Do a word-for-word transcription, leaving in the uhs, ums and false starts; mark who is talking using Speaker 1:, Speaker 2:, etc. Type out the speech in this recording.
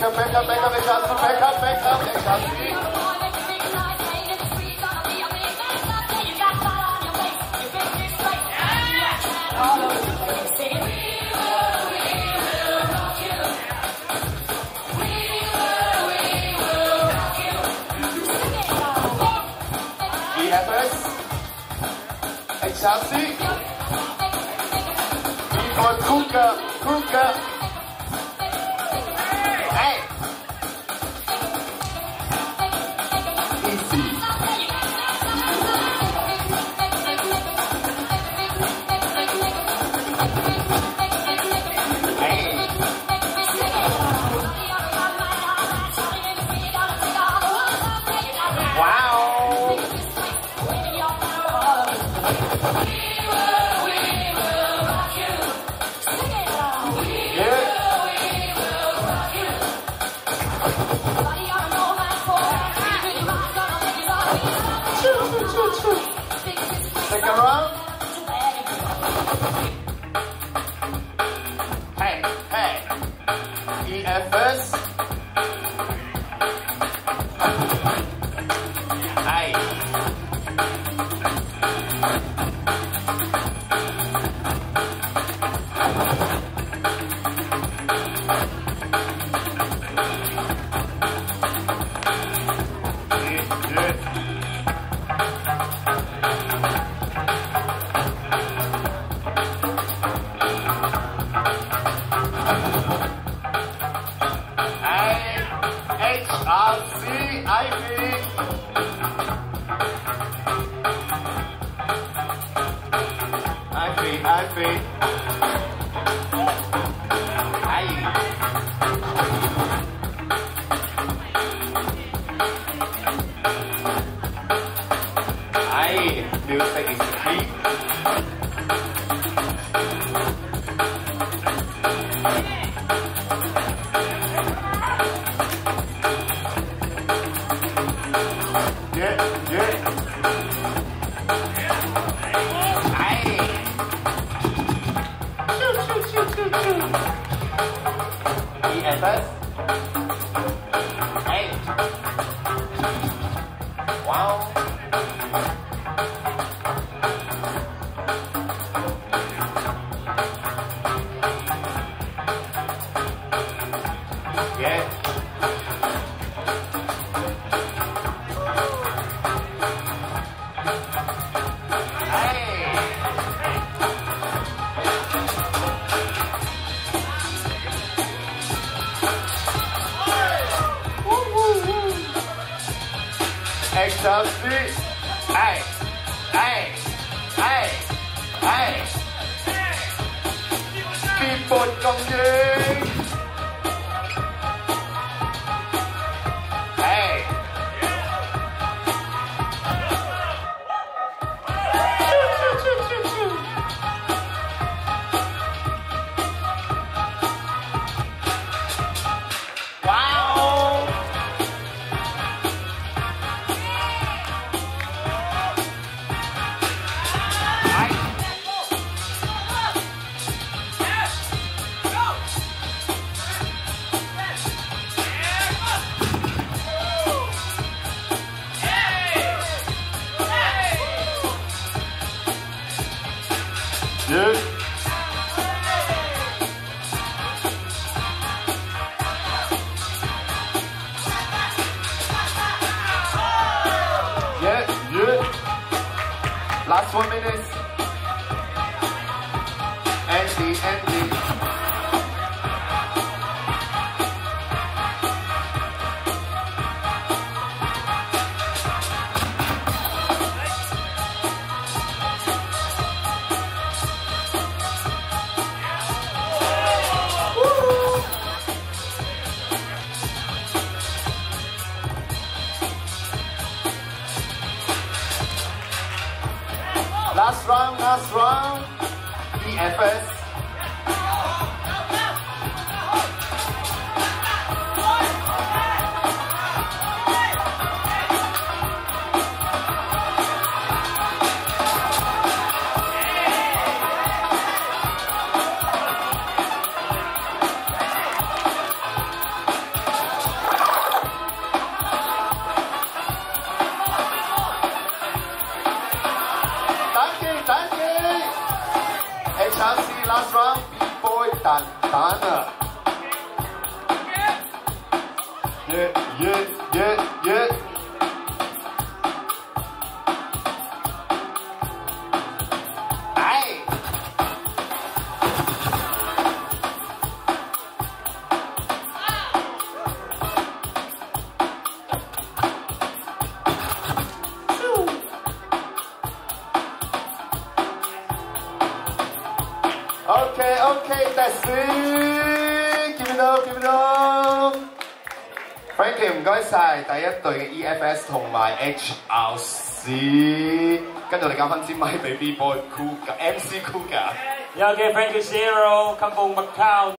Speaker 1: up, back up, back up, back up, back up, back up, back up. E F S. Hey, Chelsea. E for Kuka, Kuka. Hey. Easy. Second round. Hey, hey. E F S. Hey. H R C Ivy. Ivy, Ivy. Aye. Aye. Music is key. Yeah, yeah. Aye. Shoot, shoot, shoot, shoot, shoot. E F S. Hey. Wow. Yeah. Excelsi, hey, hey, hey, hey, People công viên, hey, wow. Yeah. Yeah, yeah. Last one minute. Andy, Andy. Last round, last round. E F S.
Speaker 2: last round B-boy 蛋蛋啊！耶耶耶耶！哎！ OK OK that's it keep it up keep it up Frankie 唔該晒第一隊嘅 E F S 同埋 H R C 跟住我哋交翻支咪俾 B-boy Kuga M C Kuga
Speaker 3: 有嘅 Frankie Zero 金鳳麥靠